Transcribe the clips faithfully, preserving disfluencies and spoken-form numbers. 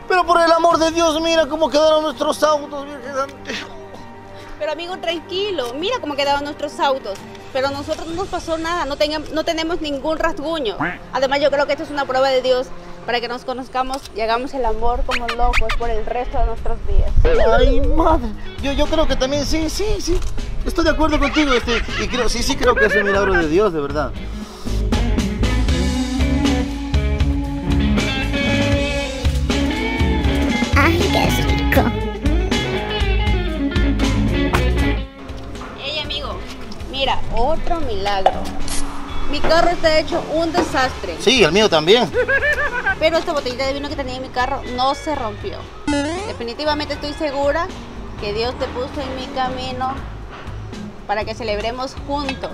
Pero por el amor de Dios, mira cómo quedaron nuestros autos, Virgen Santísima. Pero amigo, tranquilo, mira cómo quedaron nuestros autos. Pero a nosotros no nos pasó nada, no, tengamos, no tenemos ningún rasguño. Además, yo creo que esto es una prueba de Dios para que nos conozcamos y hagamos el amor como locos por el resto de nuestros días. Ay, madre. Yo, yo creo que también, sí, sí, sí. Estoy de acuerdo contigo, este, y creo, sí, sí creo que es un milagro de Dios, de verdad. Ay, qué rico. Hey, amigo, mira, otro milagro. Mi carro está hecho un desastre. Sí, el mío también. Pero esta botellita de vino que tenía en mi carro no se rompió. Definitivamente estoy segura que Dios te puso en mi camino para que celebremos juntos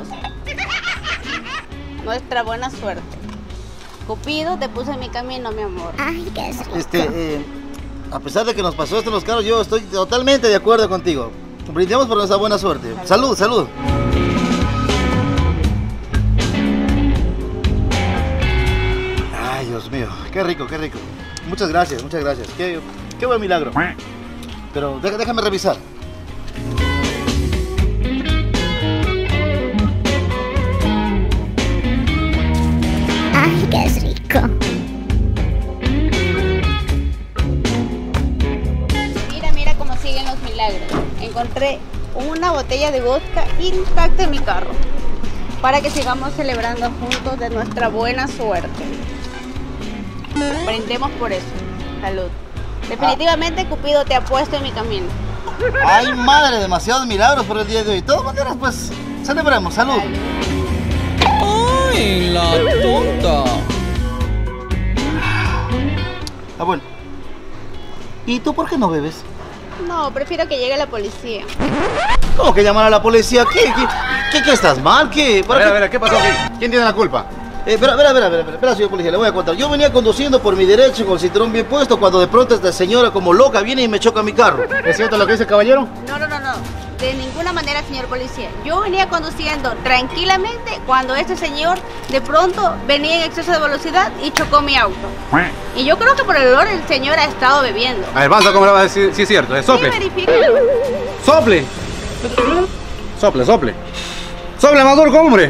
nuestra buena suerte. Cupido te puso en mi camino, mi amor. Ay, qué rico. Este, eh, a pesar de que nos pasó esto en los carros, yo estoy totalmente de acuerdo contigo. Brindemos por nuestra buena suerte. Salud, salud. Ay, Dios mío, qué rico, qué rico. Muchas gracias, muchas gracias. Qué, qué buen milagro. Pero déjame, déjame revisar. Ay, qué rico. Mira, mira cómo siguen los milagros. Encontré una botella de vodka intacta en mi carro para que sigamos celebrando juntos de nuestra buena suerte. Brindemos por eso. Salud. Definitivamente Cupido te ha puesto en mi camino. Ay, madre, demasiados milagros por el día de hoy. De todas maneras, pues, celebremos. Salud. ¡Ay, la tonta! Ah, bueno. ¿Y tú por qué no bebes? No, prefiero que llegue la policía. ¿Cómo que llamar a la policía? ¿Qué? ¿Qué, qué, qué estás mal? ¿Qué? A ¿Para ver, qué? a ver, ¿qué pasó aquí? ¿Quién tiene la culpa? Eh, espera, espera, espera, espera, espera, señor policía, le voy a contar. Yo venía conduciendo por mi derecho con el cinturón bien puesto cuando de pronto esta señora como loca viene y me choca mi carro. ¿Es cierto lo que dice el caballero? No, no, no, no. De ninguna manera, señor policía. Yo venía conduciendo tranquilamente cuando este señor de pronto venía en exceso de velocidad y chocó mi auto. Y yo creo que por el olor el señor ha estado bebiendo. A ver, vamos a ver cómo le va a decir si es cierto. ¿Es sople? Sí, verifíquelo. ¡Sople! Sople, sople. ¡Sople, más duro, hombre!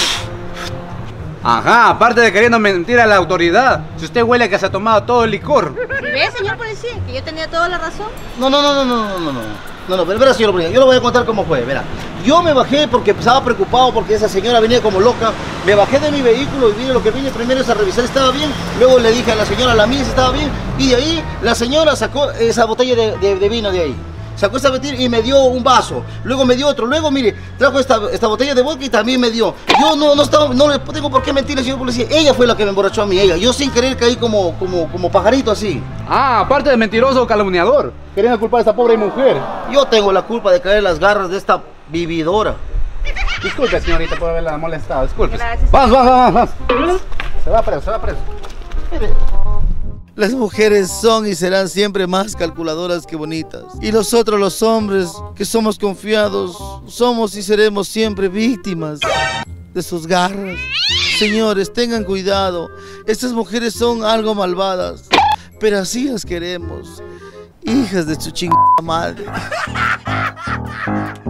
Ajá, aparte de queriendo mentir a la autoridad, si usted huele que se ha tomado todo el licor. ¿Ve, señor policía, que yo tenía toda la razón? No, no, no, no, no, no, no, no. No, no, pero espera, señor policía, yo le voy a contar cómo fue, verá. Yo me bajé porque estaba preocupado porque esa señora venía como loca. Me bajé de mi vehículo y vine, lo que vine primero es a revisar si estaba bien. Luego le dije a la señora, la mía si estaba bien. Y de ahí la señora sacó esa botella de, de, de vino de ahí. Sacó esa botella y me dio un vaso. Luego me dio otro. Luego, mire, trajo esta, esta botella de vodka y también me dio. Yo no, no, estaba, no le tengo por qué mentirle, señor policía. Ella fue la que me emborrachó a mí, ella. Yo sin querer caí como, como, como pajarito así. Ah, aparte de mentiroso calumniador, queriendo culpar a esta pobre mujer. Yo tengo la culpa de caer en las garras de esta vividora. Disculpe, señorita, por haberla molestado. Disculpe. Gracias. Vamos, vamos, vamos, vamos. Se va preso, se va preso. Las mujeres son y serán siempre más calculadoras que bonitas. Y nosotros los hombres, que somos confiados, somos y seremos siempre víctimas de sus garras. Señores, tengan cuidado. Estas mujeres son algo malvadas, pero así las queremos. Hijas de su chingada madre.